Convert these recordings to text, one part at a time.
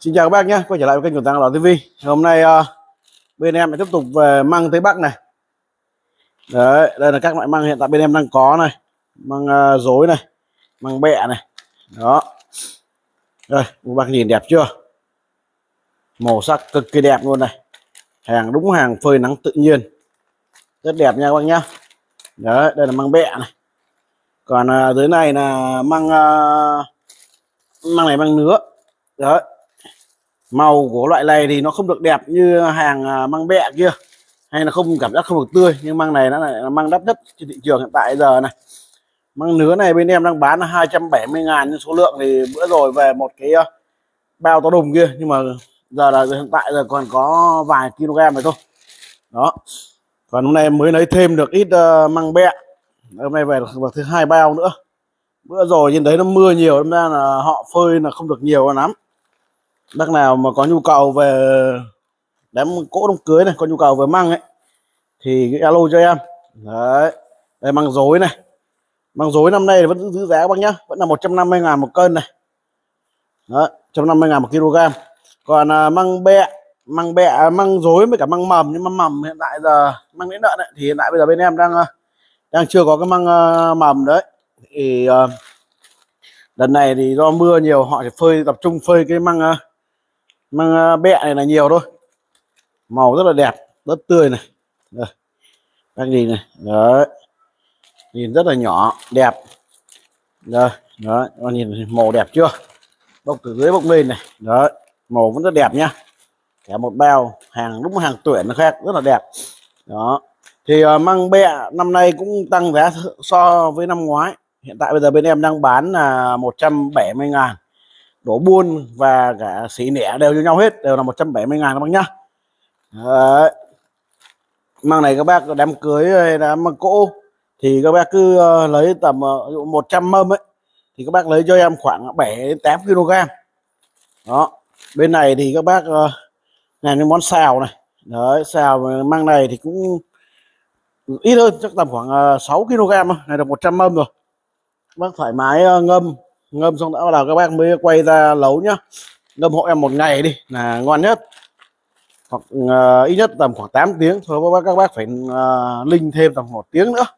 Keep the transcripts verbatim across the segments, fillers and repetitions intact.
Xin chào các bác nhé, quay trở lại với kênh của Tàng Đỏ ti vi. Hôm nay uh, bên em lại tiếp tục về măng Tây Bắc này. Đấy, đây là các loại măng hiện tại bên em đang có này, măng uh, rối này, măng bẹ này, đó. Đây, các bác nhìn đẹp chưa? Màu sắc cực kỳ đẹp luôn này, hàng đúng hàng phơi nắng tự nhiên, rất đẹp nha các bác nhá. Đấy, đây là măng bẹ này. Còn uh, dưới này là măng uh, măng này măng nứa. Đấy. Màu của loại này thì nó không được đẹp như hàng măng bẹ kia, hay là không, cảm giác không được tươi, nhưng măng này nó là măng đắt nhất trên thị trường hiện tại giờ này. Măng nứa này bên em đang bán là hai trăm bảy mươi ngàn, nhưng số lượng thì bữa rồi về một cái bao to đùng kia, nhưng mà giờ là hiện tại giờ còn có vài kg này thôi. Đó. Còn hôm nay mới lấy thêm được ít uh, măng bẹ. Hôm nay về được thứ hai bao nữa. Bữa rồi trên đấy nó mưa nhiều, nên ra là họ phơi là không được nhiều lắm. Bác nào mà có nhu cầu về đám cỗ đám cưới này, có nhu cầu về măng ấy thì cái alo cho em. Đấy, đây măng rối này. Măng rối năm nay vẫn giữ giá các bác nhá, vẫn là một trăm năm mươi ngàn một cân này. Đó, một trăm năm mươi ngàn một kg. Còn à, măng bẹ, măng bẹ, măng rối với cả măng mầm, nhưng măng mầm hiện tại giờ măng miễn lợn ấy, thì hiện tại bây giờ bên em đang đang chưa có cái măng uh, mầm đấy. Thì uh, lần này thì do mưa nhiều, họ chỉ phơi, tập trung phơi cái măng uh, măng bẹ này là nhiều thôi. Màu rất là đẹp, rất tươi này. Đây, các nhìn này. Đấy, nhìn rất là nhỏ, đẹp. Đây, đấy, nhìn màu đẹp chưa? Bốc từ dưới bốc lên này. Đấy, màu vẫn rất đẹp nhá. Cả một bao, hàng đúng hàng tuyển nó khác, rất là đẹp. Đó. Thì uh, măng bẹ năm nay cũng tăng giá so với năm ngoái. Hiện tại bây giờ bên em đang bán là một trăm bảy mươi ngàn. Đổ buôn và cả xỉ nẻ đều như nhau hết, đều là một trăm bảy mươi ngàn các bác nhá. Đấy. Măng này các bác đám cưới hay đám cỗ thì các bác cứ uh, lấy tầm uh, một trăm mâm ấy, thì các bác lấy cho em khoảng bảy đến tám kg. Đó. Bên này thì các bác uh, làm những món xào này. Đấy, xào măng này thì cũng ít hơn, chắc tầm khoảng uh, sáu kg thôi, này được một trăm mâm rồi. Các bác thoải mái uh, ngâm ngâm xong đã là các bác mới quay ra nấu nhá. Ngâm hộ em một ngày đi là ngon nhất, hoặc uh, ít nhất tầm khoảng tám tiếng thôi. Các bác các bác phải uh, linh thêm tầm một tiếng nữa.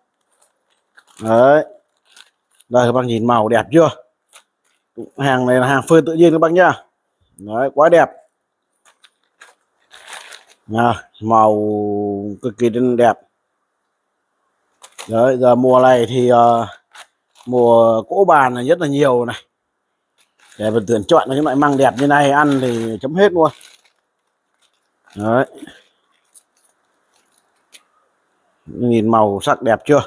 Đấy, đây các bác nhìn màu đẹp chưa? Hàng này là hàng phơi tự nhiên các bác nhá. Đấy, quá đẹp. À, màu cực kỳ đẹp. Đấy, giờ mùa này thì uh, mùa cỗ bàn này rất là nhiều này, để mình tuyển chọn những loại măng đẹp như này ăn thì chấm hết luôn. Đấy, nhìn màu sắc đẹp chưa?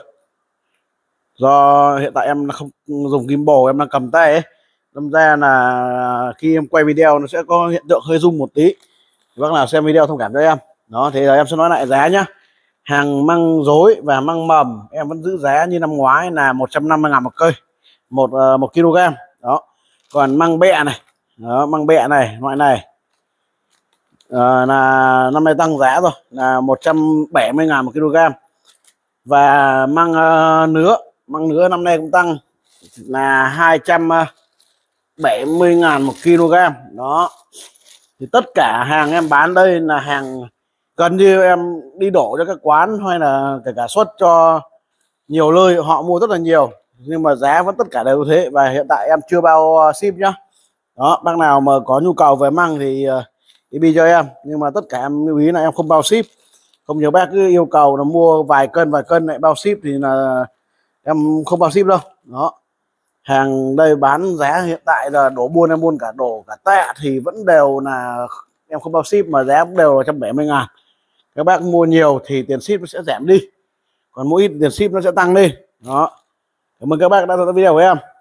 Do hiện tại em không dùng gimbal, em đang cầm tay ấy, đâm ra là khi em quay video nó sẽ có hiện tượng hơi rung một tí. Bác nào xem video thông cảm cho em. Đó, thế là em sẽ nói lại giá nhá. Hàng măng rối và măng mầm em vẫn giữ giá như năm ngoái là một trăm năm mươi ngàn một cây, một uh, một kg. Đó. Còn măng bẹ này, đó, măng bẹ này, loại này uh, là năm nay tăng giá rồi, là một trăm bảy mươi ngàn một kg. Và măng uh, nứa, măng nứa năm nay cũng tăng là hai trăm bảy mươi ngàn một kg. Đó. Thì tất cả hàng em bán đây là hàng gần như em đi đổ cho các quán, hay là kể cả xuất cho nhiều nơi họ mua rất là nhiều, nhưng mà giá vẫn tất cả đều thế. Và hiện tại em chưa bao ship nhá. Đó, bác nào mà có nhu cầu về măng thì đi bi cho em, nhưng mà tất cả em lưu ý là em không bao ship. Không nhiều bác cứ yêu cầu là mua vài cân vài cân lại bao ship thì là em không bao ship đâu. Đó, hàng đây bán giá hiện tại là đổ buôn, em buôn cả đổ cả tạ thì vẫn đều là em không bao ship, mà giá cũng đều là một trăm bảy mươi ngàn. Các bác mua nhiều thì tiền ship nó sẽ giảm đi, còn mỗi ít tiền ship nó sẽ tăng đi. Đó, cảm ơn các bác đã theo dõi video của em.